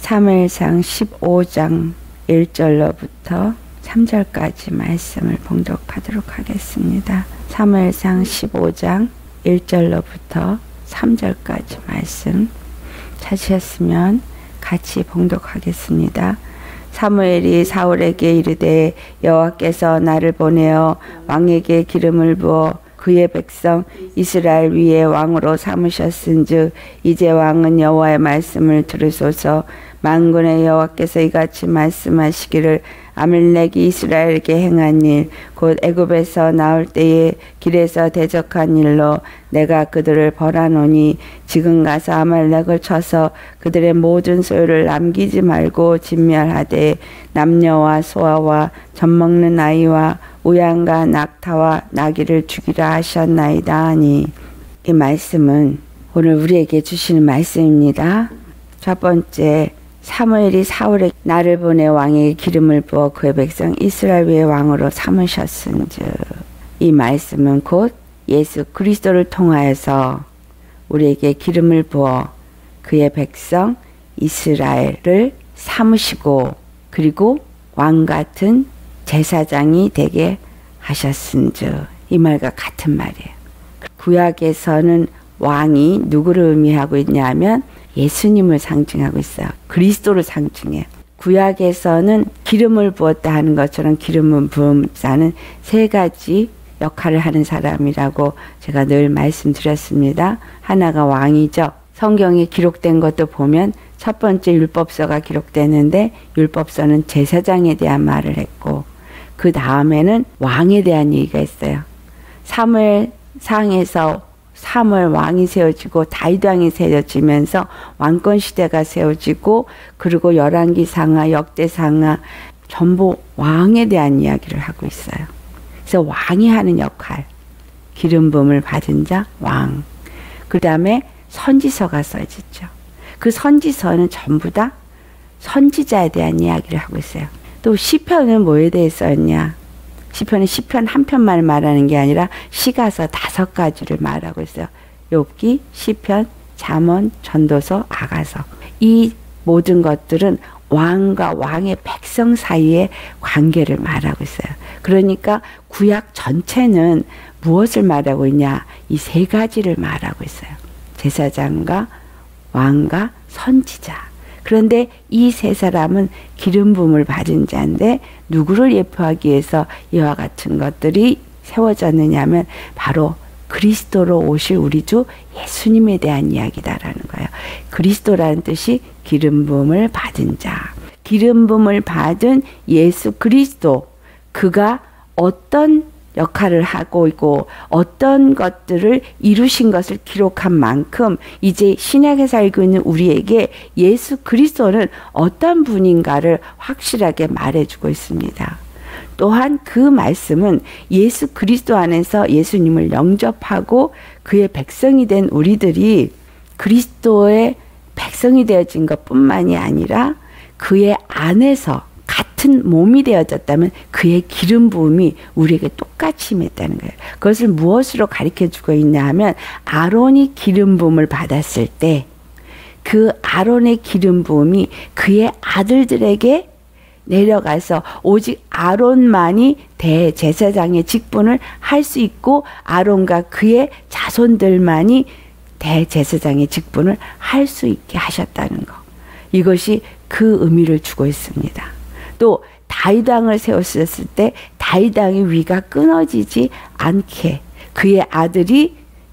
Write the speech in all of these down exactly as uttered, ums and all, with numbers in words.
사무엘상 십오 장 일 절로부터 삼 절까지 말씀을 봉독하도록 하겠습니다. 사무엘상 십오 장 일 절로부터 삼 절까지 말씀 찾으셨으면 같이 봉독하겠습니다. 사무엘이 사울에게 이르되 여호와께서 나를 보내어 왕에게 기름을 부어 그의 백성 이스라엘 위에 왕으로 삼으셨은즉 이제 왕은 여호와의 말씀을 들으소서. 만군의 여호와께서 이같이 말씀하시기를 아말렉이 이스라엘에게 행한 일 곧 애굽에서 나올 때에 길에서 대적한 일로 내가 그들을 벌하노니 지금 가서 아말렉을 쳐서 그들의 모든 소유를 남기지 말고 진멸하되 남녀와 소아와 젖먹는 아이와 우양과 낙타와 나귀를 죽이라 하셨나이다 하니, 이 말씀은 오늘 우리에게 주시는 말씀입니다. 첫 번째, 사무엘이 사울에 나를 보내 왕에게 기름을 부어 그의 백성 이스라엘 위에 왕으로 삼으셨은즉, 이 말씀은 곧 예수 그리스도를 통하여서 우리에게 기름을 부어 그의 백성 이스라엘을 삼으시고 그리고 왕 같은 제사장이 되게 하셨은즉, 이 말과 같은 말이에요. 구약에서는 왕이 누구를 의미하고 있냐면 예수님을 상징하고 있어요. 그리스도를 상징해요. 구약에서는 기름을 부었다 하는 것처럼 기름을 부은 자는 세 가지 역할을 하는 사람이라고 제가 늘 말씀드렸습니다. 하나가 왕이죠. 성경에 기록된 것도 보면 첫 번째 율법서가 기록되는데 율법서는 제사장에 대한 말을 했고 그 다음에는 왕에 대한 얘기가 있어요. 사무엘상에서 사무엘 왕이 세워지고 다윗 왕이 세워지면서 왕권 시대가 세워지고 그리고 열왕기상하 역대상하 전부 왕에 대한 이야기를 하고 있어요. 그래서 왕이 하는 역할, 기름 부음을 받은 자 왕. 그 다음에 선지서가 써지죠. 그 선지서는 전부 다 선지자에 대한 이야기를 하고 있어요. 또 시편은 뭐에 대해 썼냐? 시편은 시편 한 편만 말하는 게 아니라 시가서 다섯 가지를 말하고 있어요. 욥기, 시편, 잠언, 전도서, 아가서. 이 모든 것들은 왕과 왕의 백성 사이의 관계를 말하고 있어요. 그러니까 구약 전체는 무엇을 말하고 있냐? 이 세 가지를 말하고 있어요. 제사장과 왕과 선지자. 그런데 이 세 사람은 기름 부음을 받은 자인데 누구를 예표하기 위해서 이와 같은 것들이 세워졌느냐 하면 바로 그리스도로 오실 우리 주 예수님에 대한 이야기다라는 거예요. 그리스도라는 뜻이 기름 부음을 받은 자. 기름 부음을 받은 예수 그리스도, 그가 어떤 역할을 하고 있고 어떤 것들을 이루신 것을 기록한 만큼 이제 신약에 살고 있는 우리에게 예수 그리스도는 어떤 분인가를 확실하게 말해주고 있습니다. 또한 그 말씀은 예수 그리스도 안에서 예수님을 영접하고 그의 백성이 된 우리들이 그리스도의 백성이 되어진 것뿐만이 아니라 그의 안에서 같은 몸이 되어졌다면 그의 기름 부음이 우리에게 똑같이 임했다는 거예요. 그것을 무엇으로 가르쳐주고 있냐 하면 아론이 기름 부음을 받았을 때 그 아론의 기름 부음이 그의 아들들에게 내려가서 오직 아론만이 대제사장의 직분을 할 수 있고 아론과 그의 자손들만이 대제사장의 직분을 할 수 있게 하셨다는 거. 이것이 그 의미를 주고 있습니다. 또 다윗 왕을 세웠을 때 다윗 왕의 위가 끊어지지 않게 그의 아들이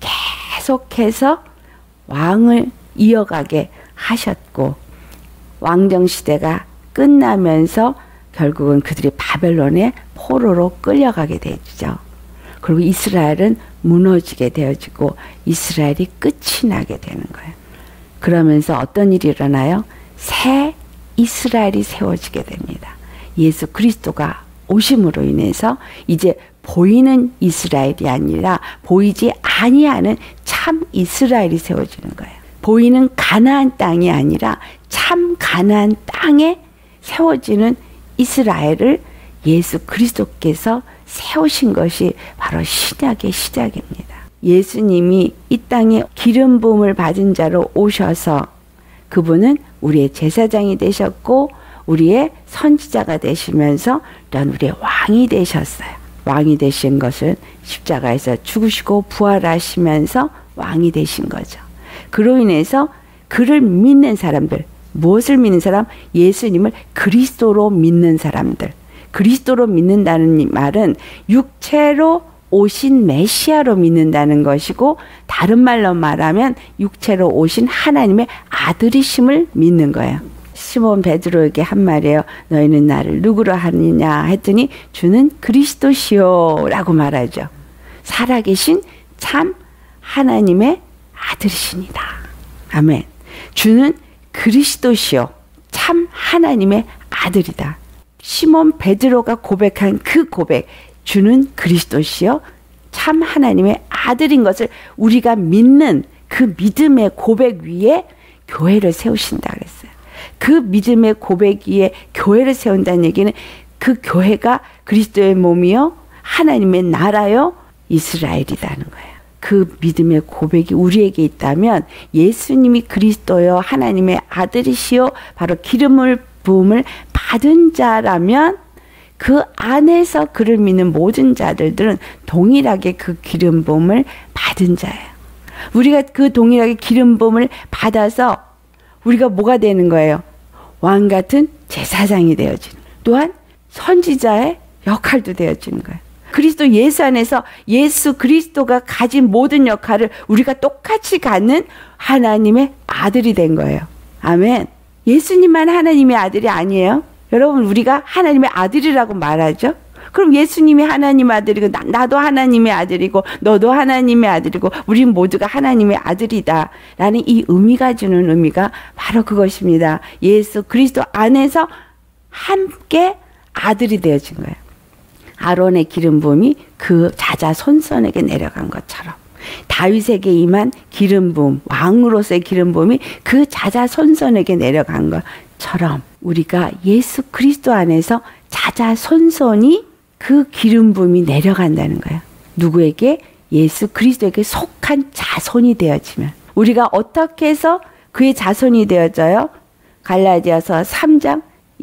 계속해서 왕을 이어가게 하셨고 왕정 시대가 끝나면서 결국은 그들이 바벨론의 포로로 끌려가게 되죠. 그리고 이스라엘은 무너지게 되어지고 이스라엘이 끝이 나게 되는 거예요. 그러면서 어떤 일이 일어나요? 새 이스라엘이 세워지게 됩니다. 예수 그리스도가 오심으로 인해서 이제 보이는 이스라엘이 아니라 보이지 아니하는 참 이스라엘이 세워지는 거예요. 보이는 가나안 땅이 아니라 참 가나안 땅에 세워지는 이스라엘을 예수 그리스도께서 세우신 것이 바로 신약의 시작입니다. 예수님이 이 땅에 기름 부음을 받은 자로 오셔서 그분은 우리의 제사장이 되셨고 우리의 선지자가 되시면서 이런 우리의 왕이 되셨어요. 왕이 되신 것은 십자가에서 죽으시고 부활하시면서 왕이 되신 거죠. 그로 인해서 그를 믿는 사람들, 무엇을 믿는 사람? 예수님을 그리스도로 믿는 사람들. 그리스도로 믿는다는 말은 육체로 오신 메시아로 믿는다는 것이고, 다른 말로 말하면 육체로 오신 하나님의 아들이심을 믿는 거예요. 시몬 베드로에게 한 말이에요. 너희는 나를 누구로 하느냐 했더니 주는 그리스도시요 라고 말하죠. 살아계신 참 하나님의 아들이십니다. 아멘. 주는 그리스도시요 참 하나님의 아들이다. 시몬 베드로가 고백한 그 고백, 주는 그리스도시요 참 하나님의 아들인 것을 우리가 믿는 그 믿음의 고백 위에 교회를 세우신다 그랬어요. 그 믿음의 고백 위에 교회를 세운다는 얘기는 그 교회가 그리스도의 몸이요 하나님의 나라요 이스라엘이라는 거예요. 그 믿음의 고백이 우리에게 있다면 예수님이 그리스도요 하나님의 아들이시요 바로 기름을 부음을 받은 자라면 그 안에서 그를 믿는 모든 자들들은 동일하게 그 기름 부음을 받은 자예요. 우리가 그 동일하게 기름 부음을 받아서 우리가 뭐가 되는 거예요? 왕 같은 제사장이 되어지는, 또한 선지자의 역할도 되어지는 거예요. 그리스도 예수 안에서 예수 그리스도가 가진 모든 역할을 우리가 똑같이 갖는 하나님의 아들이 된 거예요. 아멘. 예수님만 하나님의 아들이 아니에요. 여러분, 우리가 하나님의 아들이라고 말하죠. 그럼 예수님이 하나님의 아들이고 나, 나도 하나님의 아들이고 너도 하나님의 아들이고 우리 모두가 하나님의 아들이다 라는 이 의미가 주는 의미가 바로 그것입니다. 예수 그리스도 안에서 함께 아들이 되어진 거예요. 아론의 기름 부음이 그 자자손손에게 내려간 것처럼 다윗에게 임한 기름 부음, 왕으로서의 기름 부음이 그 자자손손에게 내려간 것처럼 우리가 예수 그리스도 안에서 자자손손이 그 기름 부음이 내려간다는 거예요. 누구에게? 예수 그리스도에게 속한 자손이 되어지면. 우리가 어떻게 해서 그의 자손이 되어져요? 갈라디아서 삼 장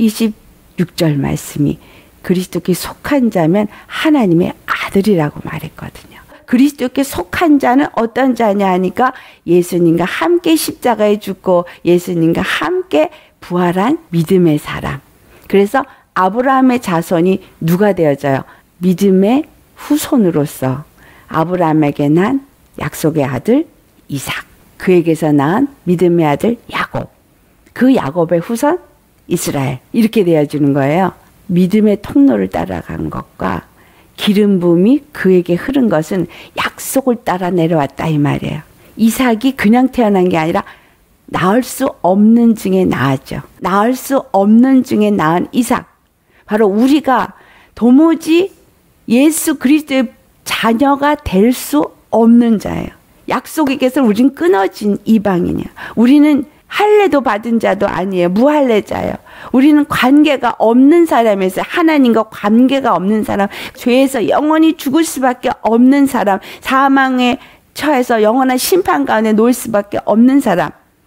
이십육 절 말씀이 그리스도께 속한 자면 하나님의 아들이라고 말했거든요. 그리스도께 속한 자는 어떤 자냐 하니까 예수님과 함께 십자가에 죽고 예수님과 함께 부활한 믿음의 사람. 그래서 아브라함의 자손이 누가 되어져요? 믿음의 후손으로서 아브라함에게 난 약속의 아들 이삭, 그에게서 낳은 믿음의 아들 야곱, 그 야곱의 후손 이스라엘, 이렇게 되어지는 거예요. 믿음의 통로를 따라간 것과 기름 부음이 그에게 흐른 것은 약속을 따라 내려왔다 이 말이에요. 이삭이 그냥 태어난 게 아니라 낳을 수 없는 중에 낳았죠. 낳을 수 없는 중에 낳은 이삭, 바로 우리가 도무지 예수 그리스도의 자녀가 될 수 없는 자예요. 약속에게서 우린 끊어진 이방인이야. 우리는 할례도 받은 자도 아니에요. 무할례자예요. 우리는 관계가 없는 사람에서 하나님과 관계가 없는 사람, 죄에서 영원히 죽을 수밖에 없는 사람, 사망에 처해서 영원한 심판 가운데 놓일 수밖에 없는 사람,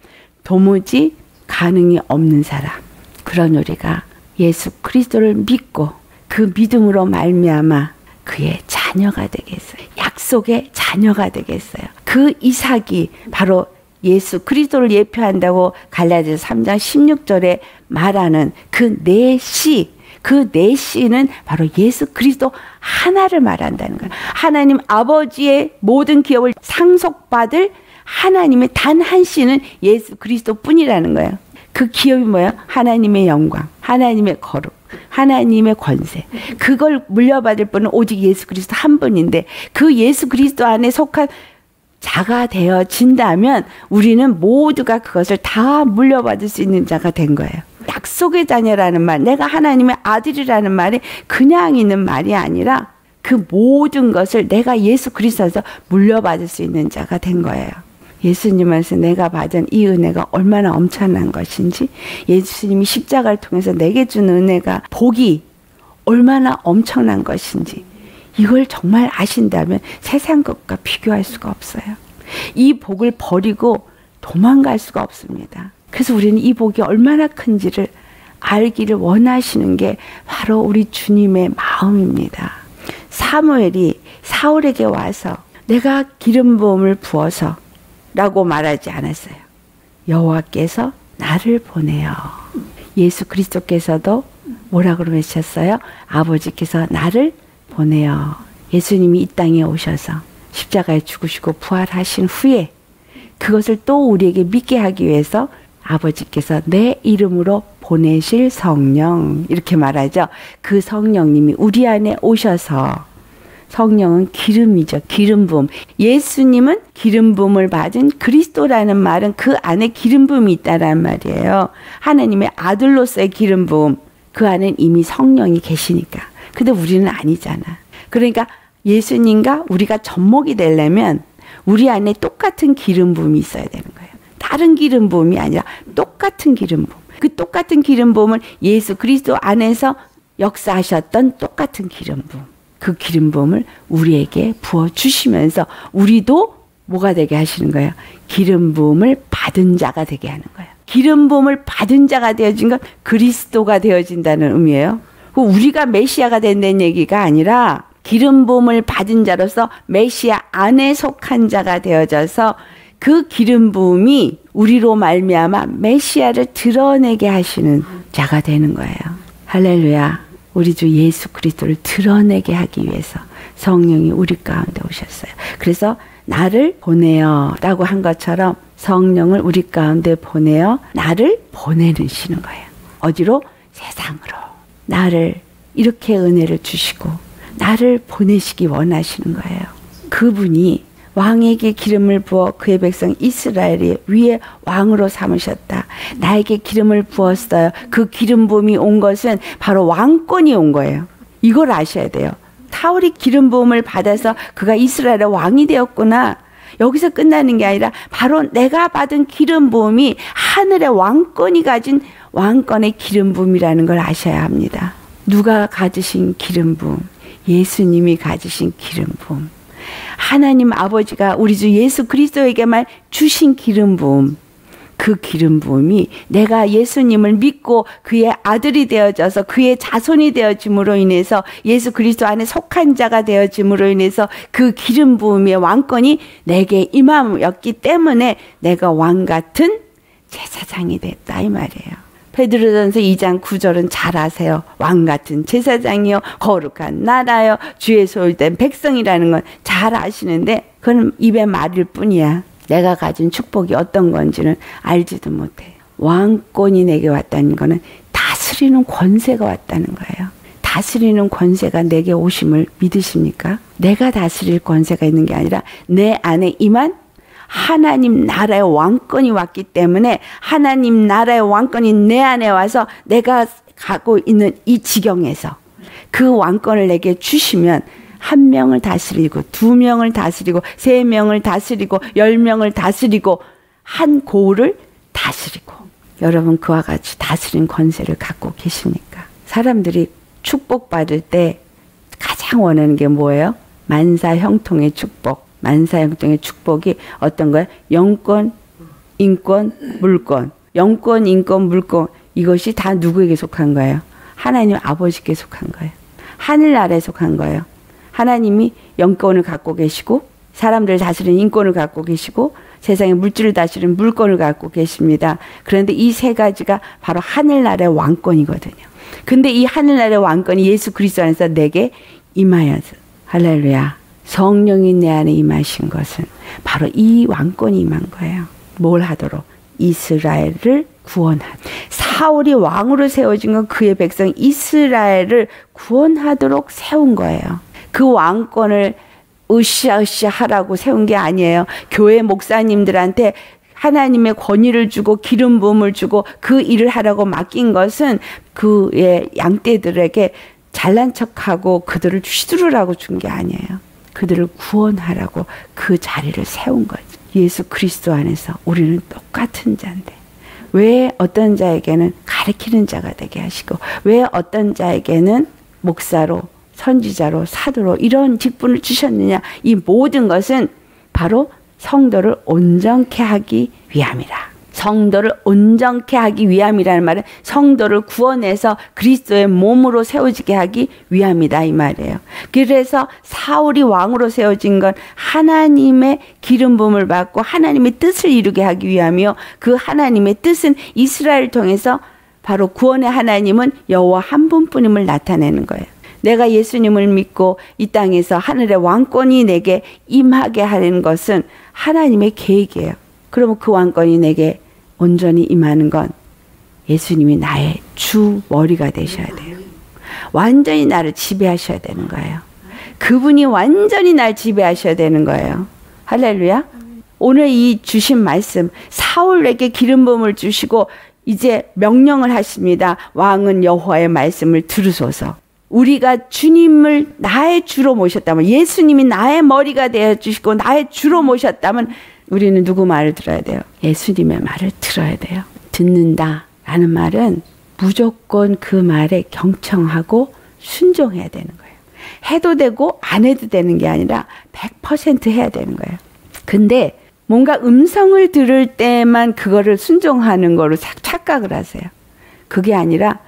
도무지 가능이 없는 사람. 그런 우리가 예수 그리스도를 믿고 그 믿음으로 말미암아 그의 자녀가 되겠어요. 약속의 자녀가 되겠어요. 그 이삭이 바로 예수 그리스도를 예표한다고 갈라디아서 삼 장 십육 절에 말하는 그 내 씨, 그 내 씨는 바로 예수 그리스도 하나를 말한다는 거예요. 하나님 아버지의 모든 기업을 상속받을 하나님의 단 한 씨는 예수 그리스도 뿐이라는 거예요. 그 기업이 뭐예요? 하나님의 영광, 하나님의 거룩, 하나님의 권세. 그걸 물려받을 분은 오직 예수 그리스도 한 분인데 그 예수 그리스도 안에 속한 자가 되어진다면 우리는 모두가 그것을 다 물려받을 수 있는 자가 된 거예요. 약속의 자녀라는 말, 내가 하나님의 아들이라는 말이 그냥 있는 말이 아니라 그 모든 것을 내가 예수 그리스도에서 물려받을 수 있는 자가 된 거예요. 예수님한테 내가 받은 이 은혜가 얼마나 엄청난 것인지, 예수님이 십자가를 통해서 내게 준 은혜가, 복이 얼마나 엄청난 것인지, 이걸 정말 아신다면 세상 것과 비교할 수가 없어요. 이 복을 버리고 도망갈 수가 없습니다. 그래서 우리는 이 복이 얼마나 큰지를 알기를 원하시는 게 바로 우리 주님의 마음입니다. 사무엘이 사울에게 와서 내가 기름 부음을 부어서 라고 말하지 않았어요. 여호와께서 나를 보내요. 예수 그리스도께서도 뭐라고 외쳤어요? 아버지께서 나를 보내요. 예수님이 이 땅에 오셔서 십자가에 죽으시고 부활하신 후에 그것을 또 우리에게 믿게 하기 위해서 아버지께서 내 이름으로 보내실 성령, 이렇게 말하죠. 그 성령님이 우리 안에 오셔서, 성령은 기름이죠. 기름 부음. 예수님은 기름 부음을 받은 그리스도라는 말은 그 안에 기름 부음이 있다란 말이에요. 하나님의 아들로서의 기름 부음. 그 안엔 이미 성령이 계시니까. 근데 우리는 아니잖아. 그러니까 예수님과 우리가 접목이 되려면 우리 안에 똑같은 기름 부음이 있어야 되는 거예요. 다른 기름 부음이 아니라 똑같은 기름 부음. 그 똑같은 기름 부음은 예수 그리스도 안에서 역사하셨던 똑같은 기름 부음. 그 기름 부음을 우리에게 부어 주시면서 우리도 뭐가 되게 하시는 거예요? 기름 부음을 받은 자가 되게 하는 거예요. 기름 부음을 받은 자가 되어진 건 그리스도가 되어진다는 의미예요. 우리가 메시아가 된다는 얘기가 아니라 기름 부음을 받은 자로서 메시아 안에 속한 자가 되어져서 그 기름 부음이 우리로 말미암아 메시아를 드러내게 하시는 자가 되는 거예요. 할렐루야. 우리 주 예수 그리스도를 드러내게 하기 위해서 성령이 우리 가운데 오셨어요. 그래서 나를 보내요 라고 한 것처럼 성령을 우리 가운데 보내어 나를 보내시는 거예요. 어디로? 세상으로. 나를 이렇게 은혜를 주시고 나를 보내시기 원하시는 거예요. 그분이 왕에게 기름을 부어 그의 백성 이스라엘이 위에 왕으로 삼으셨다. 나에게 기름을 부었어요. 그 기름 부음이 온 것은 바로 왕권이 온 거예요. 이걸 아셔야 돼요. 사울이 기름 부음을 받아서 그가 이스라엘의 왕이 되었구나. 여기서 끝나는 게 아니라 바로 내가 받은 기름 부음이 하늘의 왕권이 가진 왕권의 기름 부음이라는 걸 아셔야 합니다. 누가 가지신 기름 부음? 예수님이 가지신 기름 부음. 하나님 아버지가 우리 주 예수 그리스도에게만 주신 기름 부음. 그 기름 부음이 내가 예수님을 믿고 그의 아들이 되어져서 그의 자손이 되어짐으로 인해서 예수 그리스도 안에 속한 자가 되어짐으로 인해서 그 기름 부음의 왕권이 내게 임함이었기 때문에 내가 왕 같은 제사장이 됐다 이 말이에요. 베드로전서 이 장 구 절은 잘 아세요. 왕 같은 제사장이요 거룩한 나라요 주의 소유된 백성이라는 건 잘 아시는데 그건 입의 말일 뿐이야. 내가 가진 축복이 어떤 건지는 알지도 못해. 왕권이 내게 왔다는 거는 다스리는 권세가 왔다는 거예요. 다스리는 권세가 내게 오심을 믿으십니까? 내가 다스릴 권세가 있는 게 아니라 내 안에 임한 하나님 나라의 왕권이 왔기 때문에 하나님 나라의 왕권이 내 안에 와서 내가 가고 있는 이 지경에서 그 왕권을 내게 주시면 한 명을 다스리고 두 명을 다스리고 세 명을 다스리고 열 명을 다스리고 한 고을을 다스리고 여러분 그와 같이 다스린 권세를 갖고 계십니까? 사람들이 축복받을 때 가장 원하는 게 뭐예요? 만사형통의 축복. 만사형통의 축복이 어떤 거예요? 영권, 인권, 물권. 영권, 인권, 물권 이것이 다 누구에게 속한 거예요? 하나님 아버지께 속한 거예요. 하늘나라에 속한 거예요. 하나님이 영권을 갖고 계시고 사람들을 다스리는 인권을 갖고 계시고 세상의 물질을 다스리는 물권을 갖고 계십니다. 그런데 이 세 가지가 바로 하늘나라의 왕권이거든요. 근데 이 하늘나라의 왕권이 예수 그리스도 안에서 내게 임하여서 할렐루야. 성령이 내 안에 임하신 것은 바로 이 왕권이 임한 거예요. 뭘 하도록? 이스라엘을 구원하도록. 사울이 왕으로 세워진 건 그의 백성 이스라엘을 구원하도록 세운 거예요. 그 왕권을 으쌰으쌰 하라고 세운 게 아니에요. 교회 목사님들한테 하나님의 권위를 주고 기름 부음을 주고 그 일을 하라고 맡긴 것은 그의 양떼들에게 잘난 척하고 그들을 휘두르라고 준 게 아니에요. 그들을 구원하라고 그 자리를 세운 거죠. 예수 그리스도 안에서 우리는 똑같은 자인데 왜 어떤 자에게는 가르치는 자가 되게 하시고 왜 어떤 자에게는 목사로 선지자로 사도로 이런 직분을 주셨느냐. 이 모든 것은 바로 성도를 온전케 하기 위함이라. 성도를 온전케 하기 위함이라는 말은 성도를 구원해서 그리스도의 몸으로 세워지게 하기 위함이다 이 말이에요. 그래서 사울이 왕으로 세워진 건 하나님의 기름 부음을 받고 하나님의 뜻을 이루게 하기 위함이요. 그 하나님의 뜻은 이스라엘을 통해서 바로 구원의 하나님은 여호와 한 분뿐임을 나타내는 거예요. 내가 예수님을 믿고 이 땅에서 하늘의 왕권이 내게 임하게 하는 것은 하나님의 계획이에요. 그러면 그 왕권이 내게 온전히 임하는 건 예수님이 나의 주 머리가 되셔야 돼요. 완전히 나를 지배하셔야 되는 거예요. 그분이 완전히 날 지배하셔야 되는 거예요. 할렐루야. 오늘 이 주신 말씀, 사울에게 기름 부음을 주시고 이제 명령을 하십니다. 왕은 여호와의 말씀을 들으소서. 우리가 주님을 나의 주로 모셨다면, 예수님이 나의 머리가 되어주시고 나의 주로 모셨다면 우리는 누구 말을 들어야 돼요? 예수님의 말을 들어야 돼요. 듣는다 라는 말은 무조건 그 말에 경청하고 순종해야 되는 거예요. 해도 되고 안 해도 되는 게 아니라 백 퍼센트 해야 되는 거예요. 근데 뭔가 음성을 들을 때만 그거를 순종하는 거로 착각을 하세요. 그게 아니라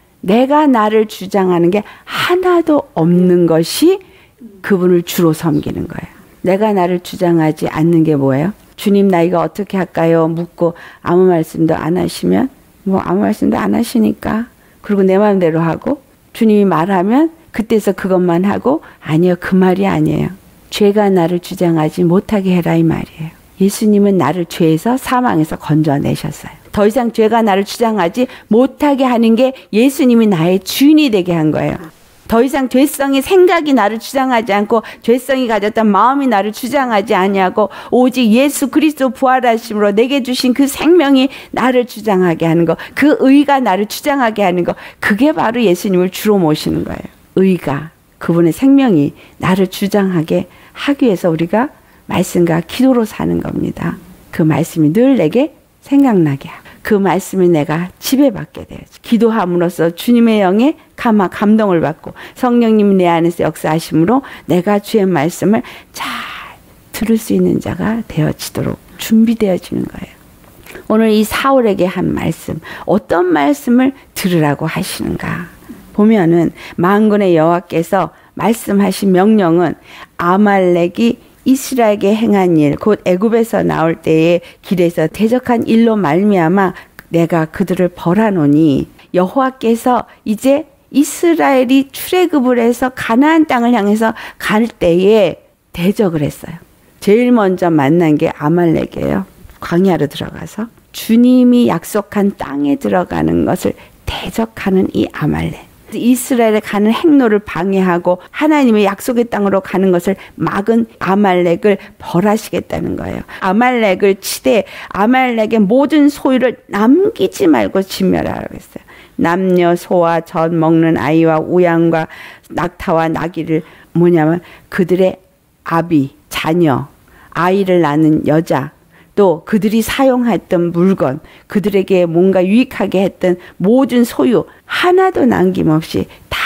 내가 나를 주장하는 게 하나도 없는 것이 그분을 주로 섬기는 거예요. 내가 나를 주장하지 않는 게 뭐예요? 주님 나 이거 어떻게 할까요? 묻고 아무 말씀도 안 하시면 뭐 아무 말씀도 안 하시니까 그리고 내 마음대로 하고 주님이 말하면 그때서 그것만 하고 아니요 그 말이 아니에요. 죄가 나를 주장하지 못하게 해라 이 말이에요. 예수님은 나를 죄에서 사망에서 건져내셨어요. 더 이상 죄가 나를 주장하지 못하게 하는 게 예수님이 나의 주인이 되게 한 거예요. 더 이상 죄성의 생각이 나를 주장하지 않고 죄성이 가졌던 마음이 나를 주장하지 아니하고 오직 예수 그리스도 부활하심으로 내게 주신 그 생명이 나를 주장하게 하는 거, 그 의가 나를 주장하게 하는 거, 그게 바로 예수님을 주로 모시는 거예요. 의가, 그분의 생명이 나를 주장하게 하기 위해서 우리가 말씀과 기도로 사는 겁니다. 그 말씀이 늘 내게 생각나게 하고 그 말씀을 내가 지배받게 돼야지. 기도함으로써 주님의 영에 감화 감동을 받고 성령님 내 안에서 역사하심으로 내가 주의 말씀을 잘 들을 수 있는 자가 되어지도록 준비되어지는 거예요. 오늘 이 사울에게 한 말씀, 어떤 말씀을 들으라고 하시는가 보면은 만군의 여호와께서 말씀하신 명령은 아말렉이 이스라엘에게 행한 일, 곧 애굽에서 나올 때에 길에서 대적한 일로 말미암아 내가 그들을 벌하노니, 여호와께서 이제 이스라엘이 출애굽을 해서 가나안 땅을 향해서 갈 때에 대적을 했어요. 제일 먼저 만난 게 아말렉이에요. 광야로 들어가서 주님이 약속한 땅에 들어가는 것을 대적하는 이 아말렉. 이스라엘에 가는 행로를 방해하고 하나님의 약속의 땅으로 가는 것을 막은 아말렉을 벌하시겠다는 거예요. 아말렉을 치되 아말렉의 모든 소유를 남기지 말고 진멸하라고 했어요. 남녀 소와 젖 먹는 아이와 우양과 낙타와 나귀를, 뭐냐면 그들의 아비, 자녀, 아이를 낳는 여자, 또 그들이 사용했던 물건, 그들에게 뭔가 유익하게 했던 모든 소유 하나도 남김없이 다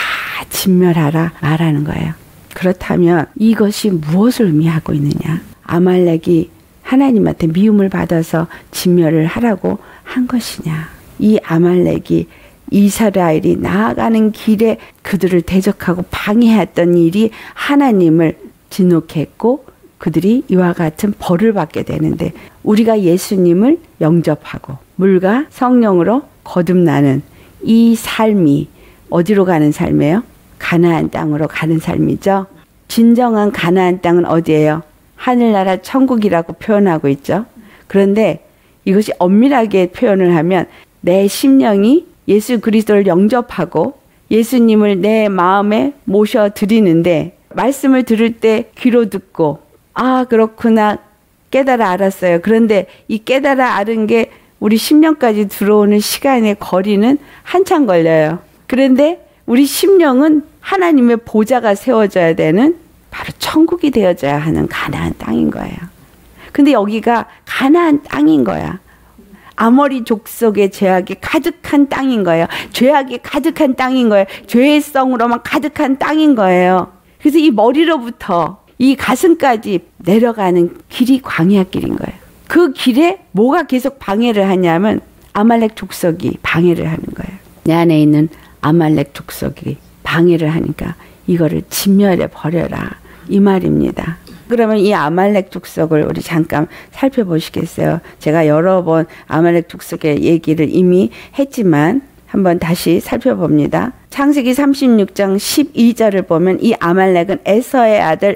진멸하라 말하는 거예요. 그렇다면 이것이 무엇을 의미하고 있느냐? 아말렉이 하나님한테 미움을 받아서 진멸을 하라고 한 것이냐? 이 아말렉이 이스라엘이 나아가는 길에 그들을 대적하고 방해했던 일이 하나님을 진노케 했고 그들이 이와 같은 벌을 받게 되는데, 우리가 예수님을 영접하고 물과 성령으로 거듭나는 이 삶이 어디로 가는 삶이에요? 가나안 땅으로 가는 삶이죠. 진정한 가나안 땅은 어디예요? 하늘나라 천국이라고 표현하고 있죠. 그런데 이것이 엄밀하게 표현을 하면 내 심령이 예수 그리스도를 영접하고 예수님을 내 마음에 모셔드리는데, 말씀을 들을 때 귀로 듣고 아 그렇구나 깨달아 알았어요. 그런데 이 깨달아 알은 게 우리 심령까지 들어오는 시간의 거리는 한참 걸려요. 그런데 우리 심령은 하나님의 보좌가 세워져야 되는 바로 천국이 되어져야 하는 가나안 땅인 거예요. 근데 여기가 가나안 땅인 거야. 아모리 족속의 죄악이 가득한 땅인 거예요. 죄악이 가득한 땅인 거예요. 죄성으로만 가득한 땅인 거예요. 그래서 이 머리로부터 이 가슴까지 내려가는 길이 광야길인 거예요. 그 길에 뭐가 계속 방해를 하냐면 아말렉 족속이 방해를 하는 거예요. 내 안에 있는 아말렉 족속이 방해를 하니까 이거를 진멸해 버려라 이 말입니다. 그러면 이 아말렉 족속을 우리 잠깐 살펴보시겠어요? 제가 여러 번 아말렉 족속의 얘기를 이미 했지만 한번 다시 살펴봅니다. 창세기 삼십육 장 십이 절을 보면 이 아말렉은 에서의 아들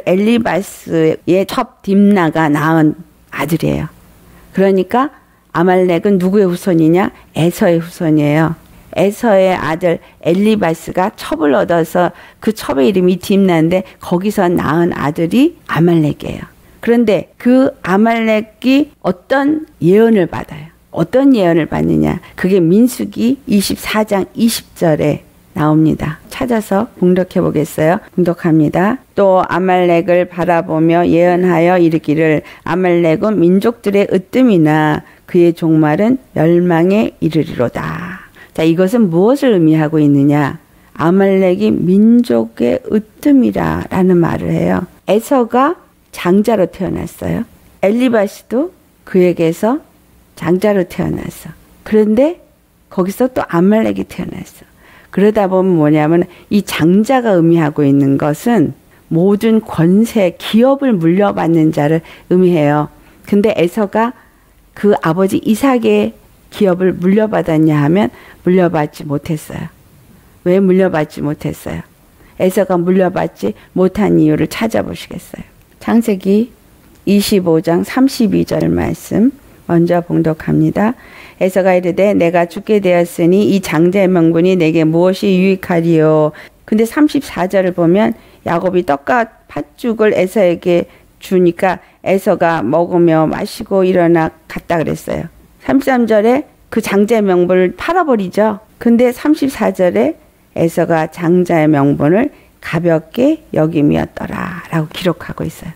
엘리바스의 첩 딥나가 낳은 아들이에요. 그러니까 아말렉은 누구의 후손이냐? 에서의 후손이에요. 에서의 아들 엘리바스가 첩을 얻어서 그 첩의 이름이 딥나인데 거기서 낳은 아들이 아말렉이에요. 그런데 그 아말렉이 어떤 예언을 받아요? 어떤 예언을 받느냐? 그게 민수기 이십사 장 이십 절에 나옵니다. 찾아서 봉독해 보겠어요. 봉독합니다. 또 아말렉을 바라보며 예언하여 이르기를 아말렉은 민족들의 으뜸이나 그의 종말은 멸망에 이르리로다. 자, 이것은 무엇을 의미하고 있느냐? 아말렉이 민족의 으뜸이라 라는 말을 해요. 에서가 장자로 태어났어요. 엘리바스도 그에게서 장자로 태어났어. 그런데 거기서 또 아말렉이 태어났어. 그러다 보면 뭐냐면 이 장자가 의미하고 있는 것은 모든 권세, 기업을 물려받는 자를 의미해요. 근데 에서가 그 아버지 이삭의 기업을 물려받았냐 하면 물려받지 못했어요. 왜 물려받지 못했어요? 에서가 물려받지 못한 이유를 찾아보시겠어요? 창세기 이십오 장 삼십이 절 말씀 먼저 봉독합니다. 에서가 이르되 내가 죽게 되었으니 이 장자의 명분이 내게 무엇이 유익하리요. 근데 삼십사 절을 보면 야곱이 떡과 팥죽을 에서에게 주니까 에서가 먹으며 마시고 일어나 갔다 그랬어요. 삼십삼 절에 그 장자의 명분을 팔아버리죠. 근데 삼십사 절에 에서가 장자의 명분을 가볍게 여김이었더라 라고 기록하고 있어요.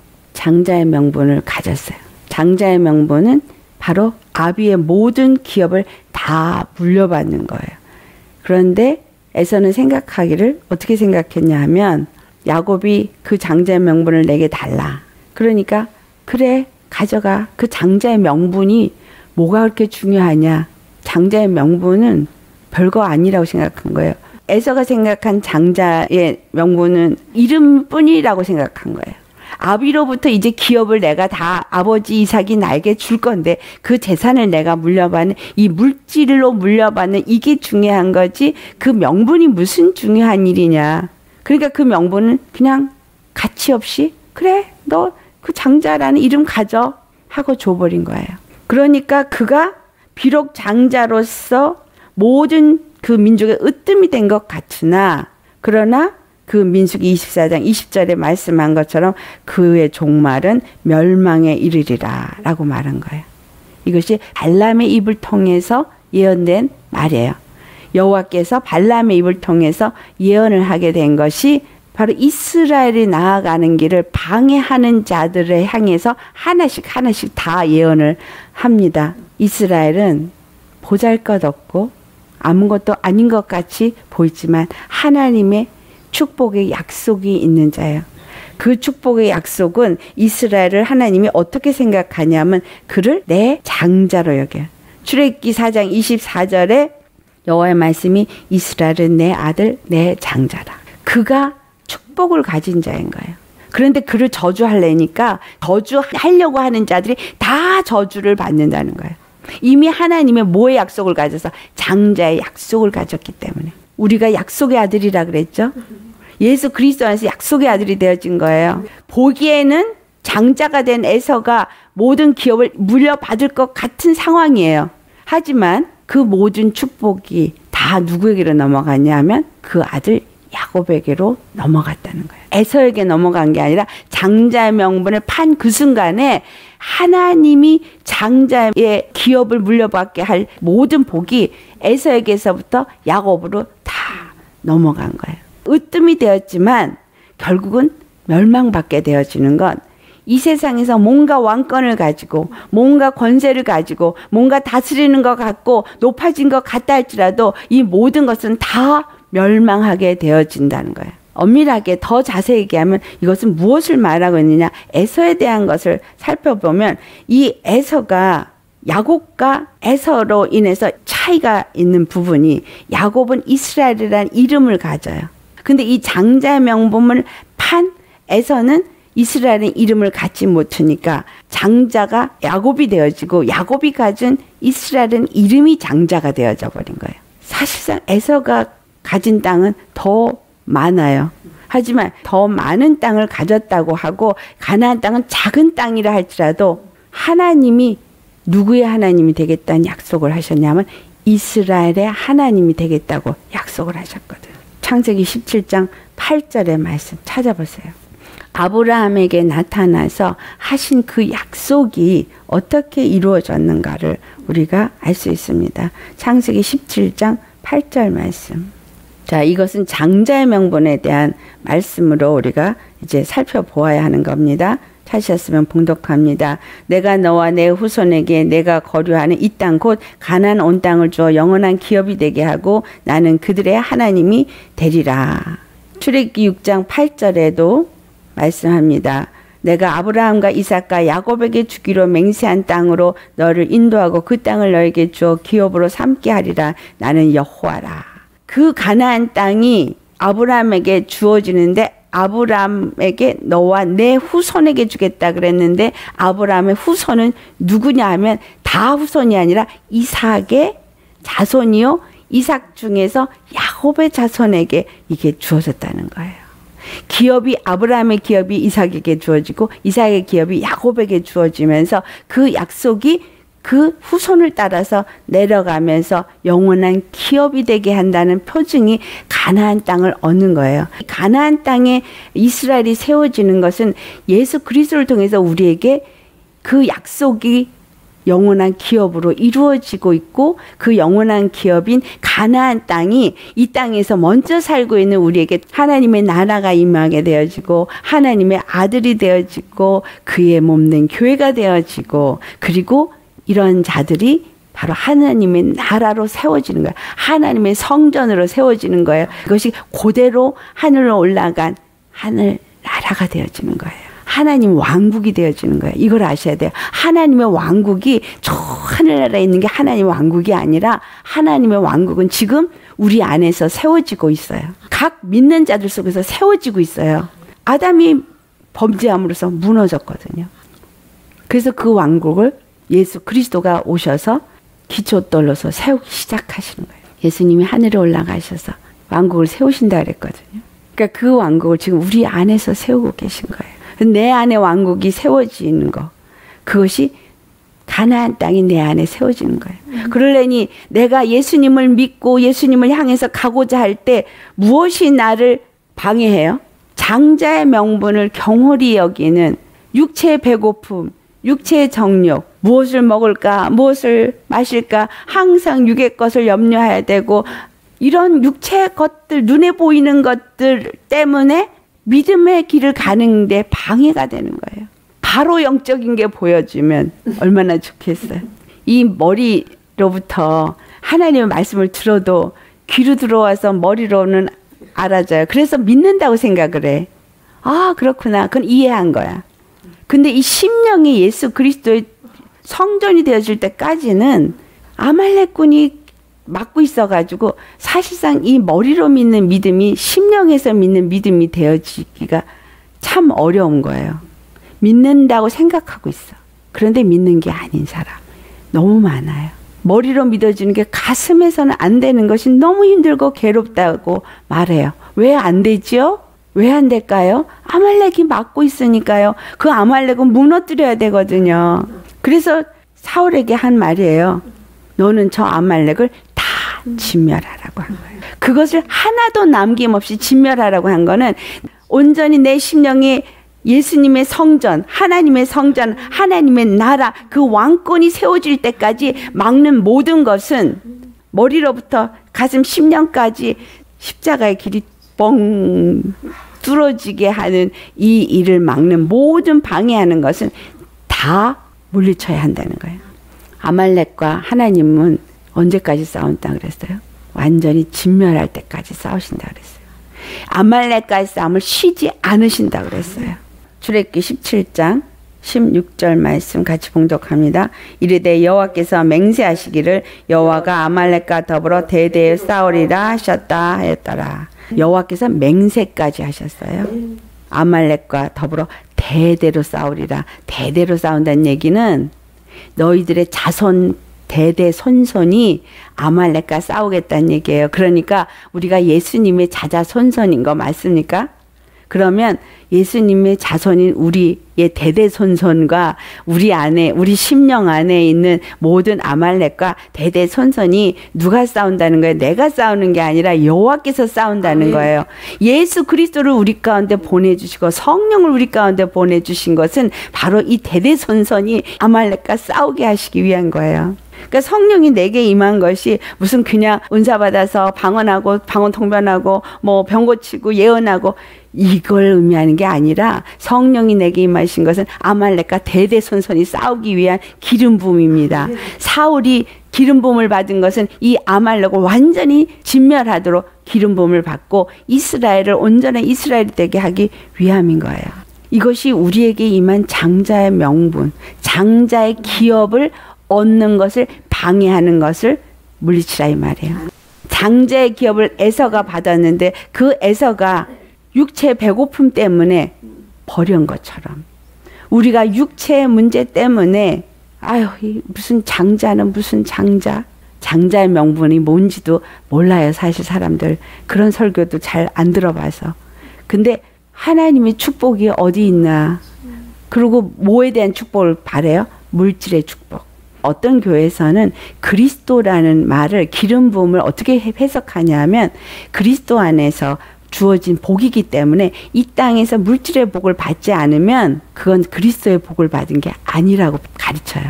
장자의 명분을 가졌어요. 장자의 명분은 바로 아비의 모든 기업을 다 물려받는 거예요. 그런데 에서는 생각하기를 어떻게 생각했냐 하면 야곱이 그 장자의 명분을 내게 달라. 그러니까 그래 가져가. 그 장자의 명분이 뭐가 그렇게 중요하냐. 장자의 명분은 별거 아니라고 생각한 거예요. 에서가 생각한 장자의 명분은 이름뿐이라고 생각한 거예요. 아비로부터 이제 기업을 내가 다 아버지 이삭이 나에게 줄 건데 그 재산을 내가 물려받는 이 물질로 물려받는 이게 중요한 거지 그 명분이 무슨 중요한 일이냐. 그러니까 그 명분은 그냥 가치 없이 그래 너 그 장자라는 이름 가져 하고 줘버린 거예요. 그러니까 그가 비록 장자로서 모든 그 민족의 으뜸이 된 것 같으나 그러나 그 민수기 이십사 장 이십 절에 말씀한 것처럼 그의 종말은 멸망에 이르리라 라고 말한 거예요. 이것이 발람의 입을 통해서 예언된 말이에요. 여호와께서 발람의 입을 통해서 예언을 하게 된 것이 바로 이스라엘이 나아가는 길을 방해하는 자들을 향해서 하나씩 하나씩 다 예언을 합니다. 이스라엘은 보잘것없고 아무것도 아닌 것 같이 보이지만 하나님의 축복의 약속이 있는 자예요. 그 축복의 약속은 이스라엘을 하나님이 어떻게 생각하냐면 그를 내 장자로 여겨요. 출애굽기 사 장 이십사 절에 여호와의 말씀이 이스라엘은 내 아들 내 장자라. 그가 축복을 가진 자인 거예요. 그런데 그를 저주하려니까 저주하려고 하는 자들이 다 저주를 받는다는 거예요. 이미 하나님의 뭐의 약속을 가져서 장자의 약속을 가졌기 때문에. 우리가 약속의 아들이라 그랬죠. 예수 그리스도 안에서 약속의 아들이 되어진 거예요. 보기에는 장자가 된 에서가 모든 기업을 물려받을 것 같은 상황이에요. 하지만 그 모든 축복이 다 누구에게로 넘어갔냐 하면 그 아들 야곱에게로 넘어갔다는 거예요. 에서에게 넘어간 게 아니라 장자의 명분을 판 그 순간에 하나님이 장자의 기업을 물려받게 할 모든 복이 에서에게서부터 야곱으로 다 넘어간 거예요. 으뜸이 되었지만 결국은 멸망받게 되어지는 건 이 세상에서 뭔가 왕권을 가지고 뭔가 권세를 가지고 뭔가 다스리는 것 같고 높아진 것 같다 할지라도 이 모든 것은 다 멸망하게 되어진다는 거예요. 엄밀하게 더 자세히 얘기하면 이것은 무엇을 말하고 있느냐, 에서에 대한 것을 살펴보면 이 에서가 야곱과 에서로 인해서 차이가 있는 부분이, 야곱은 이스라엘이라는 이름을 가져요. 근데 이 장자의 명분을 판 에서는 이스라엘의 이름을 갖지 못하니까 장자가 야곱이 되어지고, 야곱이 가진 이스라엘은 이름이 장자가 되어져 버린 거예요. 사실상 에서가 가진 땅은 더 많아요. 하지만 더 많은 땅을 가졌다고 하고 가나안 땅은 작은 땅이라 할지라도 하나님이 누구의 하나님이 되겠다는 약속을 하셨냐면 이스라엘의 하나님이 되겠다고 약속을 하셨거든요. 창세기 십칠 장 팔 절의 말씀 찾아보세요. 아브라함에게 나타나서 하신 그 약속이 어떻게 이루어졌는가를 우리가 알 수 있습니다. 창세기 십칠 장 팔 절 말씀. 자, 이것은 장자의 명분에 대한 말씀으로 우리가 이제 살펴보아야 하는 겁니다. 찾으셨으면 봉독합니다. 내가 너와 내 후손에게 내가 거류하는 이 땅 곧 가나안 온 땅을 주어 영원한 기업이 되게 하고 나는 그들의 하나님이 되리라. 출애굽기 육 장 팔 절에도 말씀합니다. 내가 아브라함과 이삭과 야곱에게 주기로 맹세한 땅으로 너를 인도하고 그 땅을 너에게 주어 기업으로 삼게 하리라. 나는 여호와라. 그 가나안 땅이 아브라함에게 주어지는데 아브라함에게 너와 내 후손에게 주겠다 그랬는데 아브라함의 후손은 누구냐 하면 다 후손이 아니라 이삭의 자손이요, 이삭 중에서 야곱의 자손에게 이게 주어졌다는 거예요. 기업이, 아브라함의 기업이 이삭에게 주어지고 이삭의 기업이 야곱에게 주어지면서 그 약속이 그 후손을 따라서 내려가면서 영원한 기업이 되게 한다는 표징이 가나안 땅을 얻는 거예요. 가나안 땅에 이스라엘이 세워지는 것은 예수 그리스도를 통해서 우리에게 그 약속이 영원한 기업으로 이루어지고 있고, 그 영원한 기업인 가나안 땅이 이 땅에서 먼저 살고 있는 우리에게 하나님의 나라가 임하게 되어지고 하나님의 아들이 되어지고 그의 몸된 교회가 되어지고, 그리고 이런 자들이 바로 하나님의 나라로 세워지는 거예요. 하나님의 성전으로 세워지는 거예요. 그것이 그대로 하늘로 올라간 하늘 나라가 되어지는 거예요. 하나님 왕국이 되어지는 거예요. 이걸 아셔야 돼요. 하나님의 왕국이 저 하늘나라에 있는 게 하나님의 왕국이 아니라 하나님의 왕국은 지금 우리 안에서 세워지고 있어요. 각 믿는 자들 속에서 세워지고 있어요. 아담이 범죄함으로써 무너졌거든요. 그래서 그 왕국을 예수 그리스도가 오셔서 기초떨로서 세우기 시작하시는 거예요. 예수님이 하늘에 올라가셔서 왕국을 세우신다 그랬거든요. 그러니까 그 왕국을 지금 우리 안에서 세우고 계신 거예요. 내 안에 왕국이 세워지는 거, 그것이 가나안 땅이 내 안에 세워지는 거예요. 음. 그러려니 내가 예수님을 믿고 예수님을 향해서 가고자 할 때 무엇이 나를 방해해요? 장자의 명분을 경홀히 여기는 육체의 배고픔, 육체의 정욕, 무엇을 먹을까, 무엇을 마실까, 항상 육의 것을 염려해야 되고, 이런 육체의 것들, 눈에 보이는 것들 때문에 믿음의 길을 가는데 방해가 되는 거예요. 바로 영적인 게 보여주면 얼마나 좋겠어요. 이 머리로부터 하나님의 말씀을 들어도 귀로 들어와서 머리로는 알아져요. 그래서 믿는다고 생각을 해. 아, 그렇구나. 그건 이해한 거야. 근데 이 심령이 예수 그리스도의 성전이 되어질 때까지는 아말렉군이 막고 있어가지고 사실상 이 머리로 믿는 믿음이 심령에서 믿는 믿음이 되어지기가 참 어려운 거예요. 믿는다고 생각하고 있어. 그런데 믿는 게 아닌 사람 너무 많아요. 머리로 믿어지는 게 가슴에서는 안 되는 것이 너무 힘들고 괴롭다고 말해요. 왜 안 되지요? 왜 안 될까요? 아말렉이 막고 있으니까요. 그 아말렉은 무너뜨려야 되거든요. 그래서 사울에게 한 말이에요. 너는 저 아말렉을 다 진멸하라고 한 거예요. 그것을 하나도 남김없이 진멸하라고 한 거는 온전히 내 심령이 예수님의 성전, 하나님의 성전, 하나님의 나라, 그 왕권이 세워질 때까지 막는 모든 것은 머리로부터 가슴 심령까지 십자가의 길이 뻥 뚫어지게 하는 이 일을 막는 모든 방해하는 것은 다 물리쳐야 한다는 거예요. 아말렉과 하나님은 언제까지 싸운다 그랬어요? 완전히 진멸할 때까지 싸우신다 그랬어요. 아말렉과의 싸움을 쉬지 않으신다 그랬어요. 출애굽기 십칠 장 십육 절 말씀 같이 봉독합니다. 이르되 여호와께서 맹세하시기를 여호와가 아말렉과 더불어 대대에 싸우리라 하셨다 하였더라. 여호와께서 맹세까지 하셨어요. 아말렉과 더불어 대대로 싸우리라. 대대로 싸운다는 얘기는 너희들의 자손 대대 손손이 아말렉과 싸우겠다는 얘기예요. 그러니까 우리가 예수님의 자자손손인 거 맞습니까? 그러면 예수님의 자손인 우리의 대대손손과 우리 안에, 우리 심령 안에 있는 모든 아말렉과 대대손손이 누가 싸운다는 거예요? 내가 싸우는 게 아니라 여호와께서 싸운다는 거예요. 예수 그리스도를 우리 가운데 보내주시고 성령을 우리 가운데 보내주신 것은 바로 이 대대손손이 아말렉과 싸우게 하시기 위한 거예요. 그러니까 성령이 내게 임한 것이 무슨 그냥 은사 받아서 방언하고 방언 통변하고 뭐 병 고치고 예언하고 이걸 의미하는 게 아니라 성령이 내게 임하신 것은 아말렉과 대대손손이 싸우기 위한 기름 부음입니다. 사울이 기름 부음을 받은 것은 이 아말렉을 완전히 진멸하도록 기름 부음을 받고 이스라엘을 온전한 이스라엘이 되게 하기 위함인 거예요. 이것이 우리에게 임한 장자의 명분, 장자의 기업을 얻는 것을 방해하는 것을 물리치라 이 말이에요. 장자의 기업을 에서가 받았는데 그 에서가 육체의 배고픔 때문에 버린 것처럼 우리가 육체의 문제 때문에 아유 무슨 장자는 무슨 장자 장자의 명분이 뭔지도 몰라요. 사실 사람들 그런 설교도 잘 안 들어봐서. 근데 하나님의 축복이 어디 있나. 그리고 뭐에 대한 축복을 바래요? 물질의 축복. 어떤 교회에서는 그리스도라는 말을 기름 부음을 어떻게 해석하냐면 그리스도 안에서 주어진 복이기 때문에 이 땅에서 물질의 복을 받지 않으면 그건 그리스도의 복을 받은 게 아니라고 가르쳐요.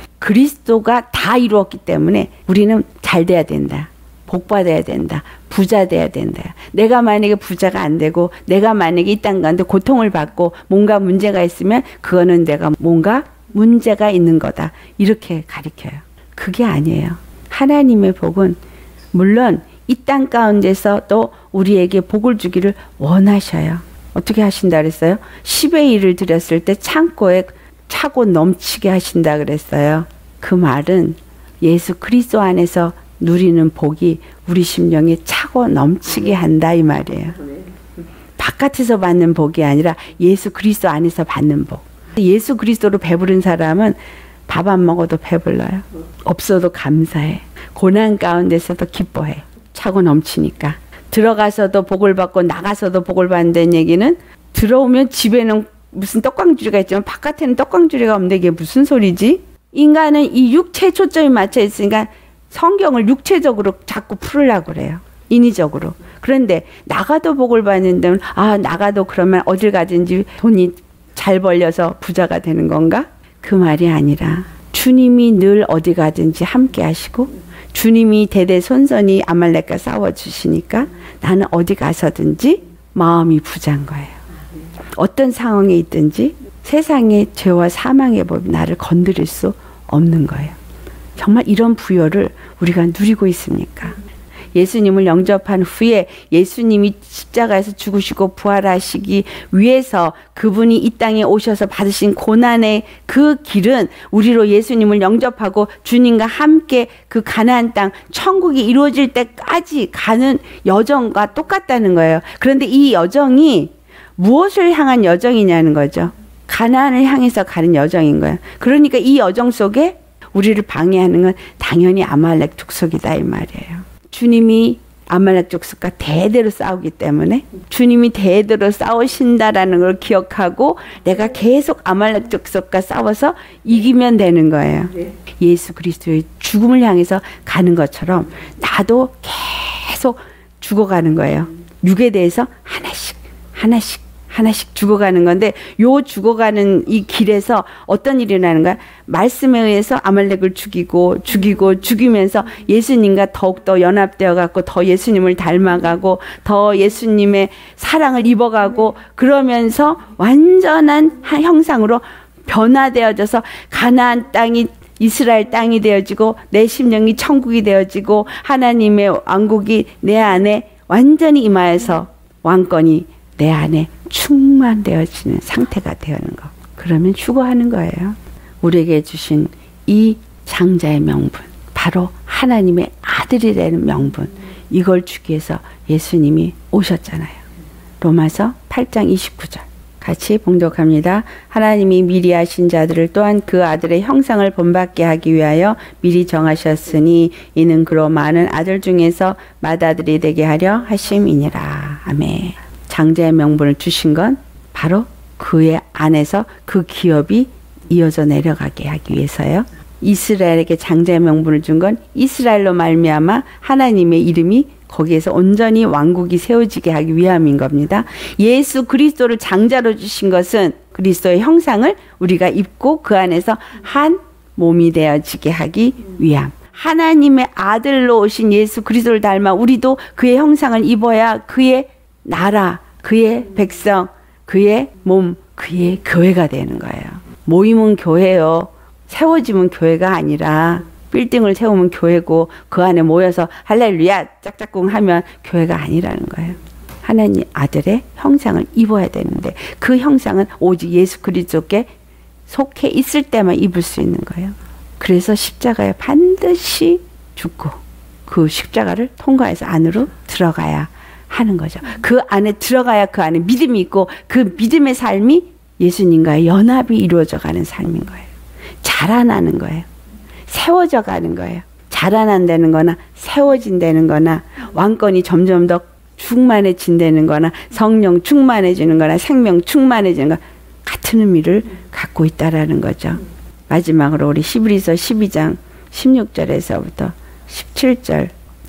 그리스도가 다 이루었기 때문에 우리는 잘 돼야 된다. 복 받아야 된다. 부자 돼야 된다. 내가 만약에 부자가 안 되고 내가 만약에 이 땅 가운데 고통을 받고 뭔가 문제가 있으면 그거는 내가 뭔가 문제가 있는 거다. 이렇게 가르쳐요. 그게 아니에요. 하나님의 복은 물론 이 땅 가운데서 또 우리에게 복을 주기를 원하셔요. 어떻게 하신다 그랬어요? 십의 일을 드렸을 때 창고에 차고 넘치게 하신다 그랬어요. 그 말은 예수 그리스도 안에서 누리는 복이 우리 심령에 차고 넘치게 한다 이 말이에요. 바깥에서 받는 복이 아니라 예수 그리스도 안에서 받는 복. 예수 그리스도로 배부른 사람은 밥 안 먹어도 배불러요. 없어도 감사해. 고난 가운데서도 기뻐해. 차고 넘치니까. 들어가서도 복을 받고 나가서도 복을 받는다는 얘기는 들어오면 집에는 무슨 떡광주리가 있지만 바깥에는 떡광주리가 없는데 이게 무슨 소리지? 인간은 이 육체에 초점이 맞춰 있으니까 성경을 육체적으로 자꾸 풀으려고 그래요. 인위적으로. 그런데 나가도 복을 받는다면 아 나가도 그러면 어딜 가든지 돈이 잘 벌려서 부자가 되는 건가? 그 말이 아니라 주님이 늘 어디 가든지 함께 하시고 주님이 대대손손이 아말렉과 싸워주시니까 나는 어디 가서든지 마음이 부자인 거예요. 어떤 상황에 있든지 세상의 죄와 사망의 법이 나를 건드릴 수 없는 거예요. 정말 이런 부여를 우리가 누리고 있습니까? 예수님을 영접한 후에 예수님이 십자가에서 죽으시고 부활하시기 위해서 그분이 이 땅에 오셔서 받으신 고난의 그 길은 우리로 예수님을 영접하고 주님과 함께 그 가나안 땅 천국이 이루어질 때까지 가는 여정과 똑같다는 거예요. 그런데 이 여정이 무엇을 향한 여정이냐는 거죠. 가나안을 향해서 가는 여정인 거예요. 그러니까 이 여정 속에 우리를 방해하는 건 당연히 아말렉 족속이다 이 말이에요. 주님이 아말렉 족속과 대대로 싸우기 때문에 주님이 대대로 싸우신다라는 걸 기억하고 내가 계속 아말렉 족속과 싸워서 이기면 되는 거예요. 예수 그리스도의 죽음을 향해서 가는 것처럼 나도 계속 죽어가는 거예요. 육에 대해서 하나씩 하나씩 하나씩 죽어가는 건데 요 죽어가는 이 길에서 어떤 일이 일어나는 거야? 말씀에 의해서 아말렉을 죽이고 죽이고 죽이면서 예수님과 더욱더 연합되어 갖고 더 예수님을 닮아가고 더 예수님의 사랑을 입어가고 그러면서 완전한 형상으로 변화되어져서 가나안 땅이 이스라엘 땅이 되어지고 내 심령이 천국이 되어지고 하나님의 왕국이 내 안에 완전히 임하여서 왕권이 내 안에 충만되어지는 상태가 되는 거. 그러면 추구하는 거예요. 우리에게 주신 이 장자의 명분, 바로 하나님의 아들이 되는 명분, 이걸 주기 위해서 예수님이 오셨잖아요. 로마서 팔 장 이십구 절 같이 봉독합니다. 하나님이 미리 하신 자들을 또한 그 아들의 형상을 본받게 하기 위하여 미리 정하셨으니 이는 그로 많은 아들 중에서 맏아들이 되게 하려 하심이니라. 아멘. 장자의 명분을 주신 건 바로 그의 안에서 그 기업이 이어져 내려가게 하기 위해서요. 이스라엘에게 장자의 명분을 준 건 이스라엘로 말미암아 하나님의 이름이 거기에서 온전히 왕국이 세워지게 하기 위함인 겁니다. 예수 그리스도를 장자로 주신 것은 그리스도의 형상을 우리가 입고 그 안에서 한 몸이 되어지게 하기 위함. 하나님의 아들로 오신 예수 그리스도를 닮아 우리도 그의 형상을 입어야 그의 나라, 그의 백성, 그의 몸, 그의 교회가 되는 거예요. 모임은 교회요. 세워지면 교회가 아니라 빌딩을 세우면 교회고 그 안에 모여서 할렐루야 짝짝꿍 하면 교회가 아니라는 거예요. 하나님 아들의 형상을 입어야 되는데 그 형상은 오직 예수 그리스도께 속해 있을 때만 입을 수 있는 거예요. 그래서 십자가에 반드시 죽고 그 십자가를 통과해서 안으로 들어가야 하는 거죠. 그 안에 들어가야 그 안에 믿음이 있고 그 믿음의 삶이 예수님과의 연합이 이루어져 가는 삶인 거예요. 자라나는 거예요. 세워져 가는 거예요. 자라난다는 거나 세워진다는 거나 왕권이 점점 더 충만해진다는 거나 성령 충만해지는 거나 생명 충만해지는 거 같은 의미를 갖고 있다라는 거죠. 마지막으로 우리 히브리서 십이 장 십육 절에서부터 십칠 절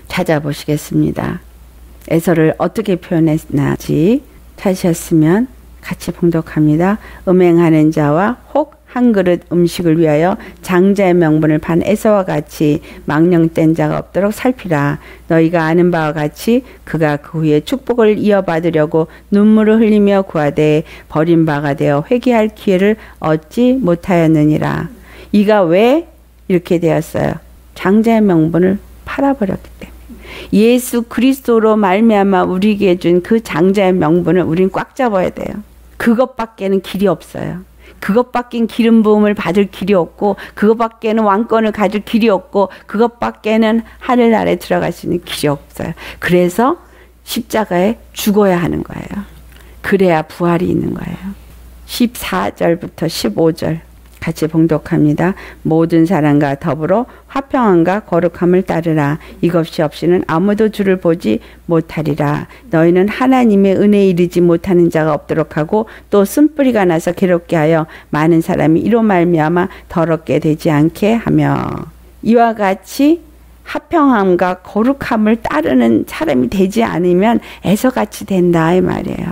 찾아보시겠습니다. 에서를 어떻게 표현했나지 찾으셨으면 같이 봉독합니다. 음행하는 자와 혹 한 그릇 음식을 위하여 장자의 명분을 판 에서와 같이 망령된 자가 없도록 살피라. 너희가 아는 바와 같이 그가 그 후에 축복을 이어받으려고 눈물을 흘리며 구하되 버림바가 되어 회개할 기회를 얻지 못하였느니라. 이가 왜 이렇게 되었어요? 장자의 명분을 팔아버렸기 때문에. 예수 그리스도로 말미암아 우리에게 준 그 장자의 명분을 우린 꽉 잡아야 돼요. 그것밖에는 길이 없어요. 그것밖엔 기름 부음을 받을 길이 없고 그것밖에는 왕권을 가질 길이 없고 그것밖에는 하늘 아래 들어갈 수 있는 길이 없어요. 그래서 십자가에 죽어야 하는 거예요. 그래야 부활이 있는 거예요. 십사 절부터 십오 절 같이 봉독합니다. 모든 사람과 더불어 화평함과 거룩함을 따르라. 이것이 없이는 아무도 주를 보지 못하리라. 너희는 하나님의 은혜에 이르지 못하는 자가 없도록 하고 또 쓴뿌리가 나서 괴롭게 하여 많은 사람이 이로 말미암아 더럽게 되지 않게 하며. 이와 같이 화평함과 거룩함을 따르는 사람이 되지 않으면 에서같이 된다 이 말이에요.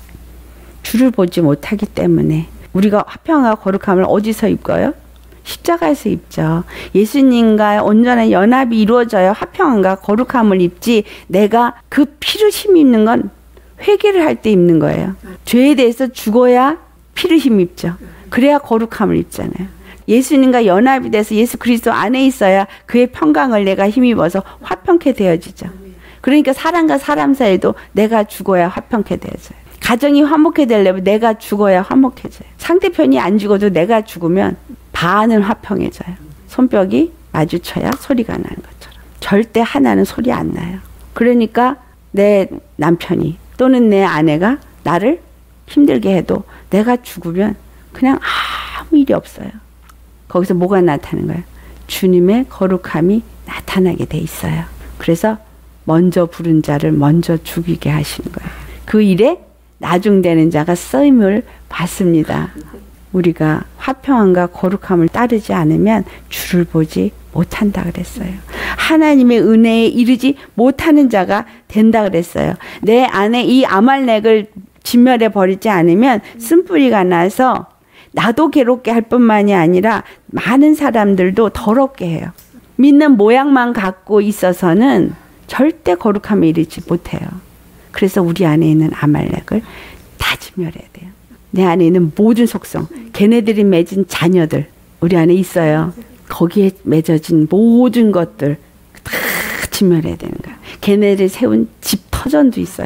주를 보지 못하기 때문에. 우리가 화평과 거룩함을 어디서 입어요? 십자가에서 입죠. 예수님과 온전한 연합이 이루어져야 화평함과 거룩함을 입지 내가 그 피를 힘입는 건 회개를 할 때 입는 거예요. 죄에 대해서 죽어야 피를 힘입죠. 그래야 거룩함을 입잖아요. 예수님과 연합이 돼서 예수 그리스도 안에 있어야 그의 평강을 내가 힘입어서 화평케 되어지죠. 그러니까 사람과 사람 사이도 내가 죽어야 화평케 되어져요. 가정이 화목해 되려면 내가 죽어야 화목해져요. 상대편이 안 죽어도 내가 죽으면 반은 화평해져요. 손뼉이 마주쳐야 소리가 나는 것처럼. 절대 하나는 소리 안 나요. 그러니까 내 남편이 또는 내 아내가 나를 힘들게 해도 내가 죽으면 그냥 아무 일이 없어요. 거기서 뭐가 나타나는 거예요? 주님의 거룩함이 나타나게 돼 있어요. 그래서 먼저 부른 자를 먼저 죽이게 하시는 거예요. 그 일에 나중되는 자가 쓰임을 받습니다. 우리가 화평함과 거룩함을 따르지 않으면 주를 보지 못한다 그랬어요. 하나님의 은혜에 이르지 못하는 자가 된다 그랬어요. 내 안에 이 아말렉을 진멸해 버리지 않으면 쓴뿌리가 나서 나도 괴롭게 할 뿐만이 아니라 많은 사람들도 더럽게 해요. 믿는 모양만 갖고 있어서는 절대 거룩함에 이르지 못해요. 그래서 우리 안에 있는 아말렉을 다 진멸해야 돼요. 내 안에 있는 모든 속성, 걔네들이 맺은 자녀들 우리 안에 있어요. 거기에 맺어진 모든 것들 다 진멸해야 되는 거예요. 걔네들이 세운 집 터전도 있어요. 다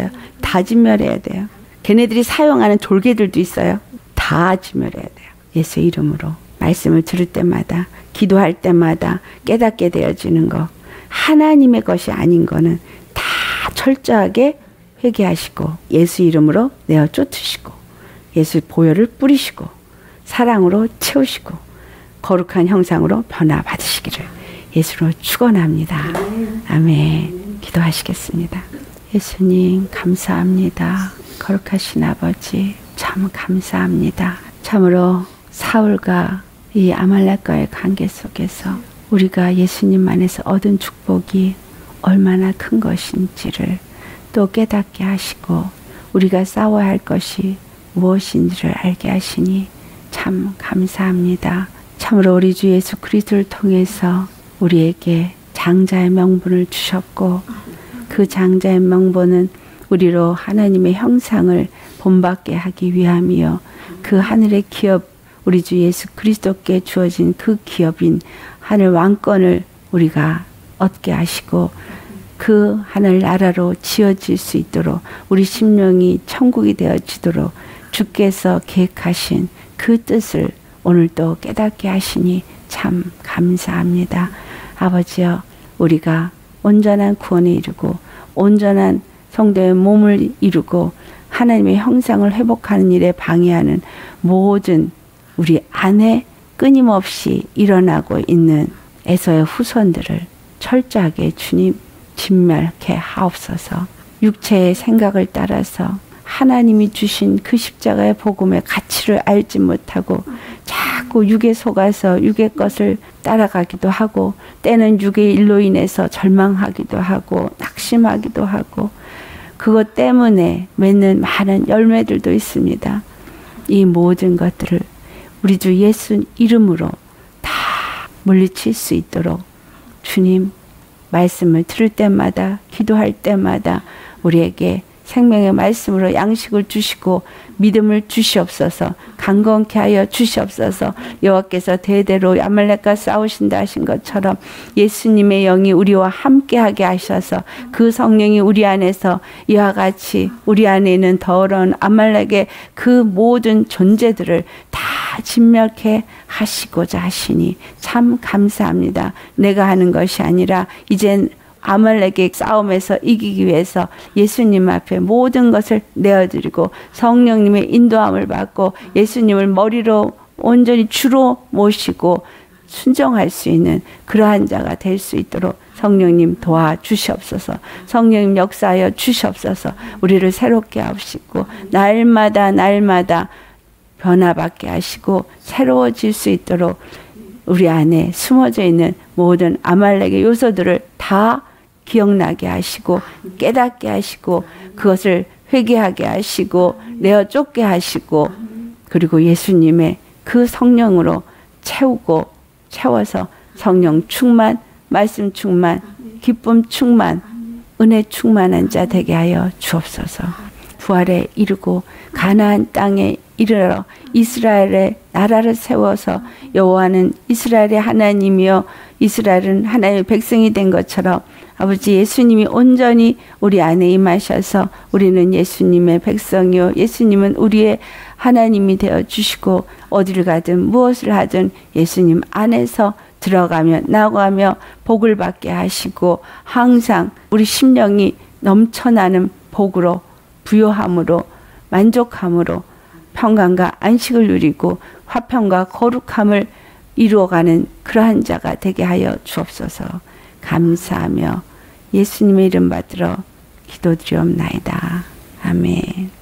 다 진멸해야 돼요. 걔네들이 사용하는 졸개들도 있어요. 다 진멸해야 돼요. 예수 이름으로 말씀을 들을 때마다, 기도할 때마다 깨닫게 되어지는 거, 하나님의 것이 아닌 거는 다 철저하게 회개하시고 예수 이름으로 내어 쫓으시고 예수 보혈을 뿌리시고 사랑으로 채우시고 거룩한 형상으로 변화받으시기를 예수로 축원합니다. 아멘. 기도하시겠습니다. 예수님 감사합니다. 거룩하신 아버지 참 감사합니다. 참으로 사울과 이 아말렉과의 관계 속에서 우리가 예수님 안에서 얻은 축복이 얼마나 큰 것인지를 또 깨닫게 하시고 우리가 싸워야 할 것이 무엇인지를 알게 하시니 참 감사합니다. 참으로 우리 주 예수 그리스도를 통해서 우리에게 장자의 명분을 주셨고 그 장자의 명분은 우리로 하나님의 형상을 본받게 하기 위함이요 그 하늘의 기업 우리 주 예수 그리스도께 주어진 그 기업인 하늘 왕권을 우리가 얻게 하시고 그 하늘 나라로 지어질 수 있도록 우리 심령이 천국이 되어지도록 주께서 계획하신 그 뜻을 오늘도 깨닫게 하시니 참 감사합니다. 아버지여 우리가 온전한 구원에 이르고 온전한 성도의 몸을 이루고 하나님의 형상을 회복하는 일에 방해하는 모든 우리 안에 끊임없이 일어나고 있는 에서의 후손들을 철저하게 주님 진멸케 하옵소서. 육체의 생각을 따라서 하나님이 주신 그 십자가의 복음의 가치를 알지 못하고 자꾸 육에 속아서 육의 것을 따라가기도 하고 때는 육의 일로 인해서 절망하기도 하고 낙심하기도 하고 그것 때문에 맺는 많은 열매들도 있습니다. 이 모든 것들을 우리 주 예수 이름으로 다 물리칠 수 있도록 주님 말씀을 들을 때마다 기도할 때마다 우리에게 생명의 말씀으로 양식을 주시고 믿음을 주시옵소서. 강건케 하여 주시옵소서. 여호와께서 대대로 아말렉과 싸우신다 하신 것처럼 예수님의 영이 우리와 함께하게 하셔서 그 성령이 우리 안에서 이와 같이 우리 안에 있는 더러운 아말렉의 그 모든 존재들을 다 진멸케 하시고자 하시니 참 감사합니다. 내가 하는 것이 아니라 이젠 아말렉의 싸움에서 이기기 위해서 예수님 앞에 모든 것을 내어드리고 성령님의 인도함을 받고 예수님을 머리로 온전히 주로 모시고 순종할 수 있는 그러한 자가 될 수 있도록 성령님 도와주시옵소서. 성령님 역사하여 주시옵소서. 우리를 새롭게 하시고 날마다 날마다 변화받게 하시고 새로워질 수 있도록 우리 안에 숨어져 있는 모든 아말렉의 요소들을 다 기억나게 하시고 깨닫게 하시고 그것을 회개하게 하시고 내어 쫓게 하시고 그리고 예수님의 그 성령으로 채우고 채워서 성령 충만, 말씀 충만, 기쁨 충만, 은혜 충만한 자 되게 하여 주옵소서. 부활에 이르고 가나안 땅에 이르러 이스라엘의 나라를 세워서 여호와는 이스라엘의 하나님이요 이스라엘은 하나님의 백성이 된 것처럼 아버지 예수님이 온전히 우리 안에 임하셔서 우리는 예수님의 백성이요 예수님은 우리의 하나님이 되어 주시고 어디를 가든 무엇을 하든 예수님 안에서 들어가며 나가며 복을 받게 하시고 항상 우리 심령이 넘쳐나는 복으로 부요함으로 만족함으로 평강과 안식을 누리고 화평과 거룩함을 이루어가는 그러한 자가 되게 하여 주옵소서. 감사하며 예수님의 이름 받들어 기도드리옵나이다. 아멘.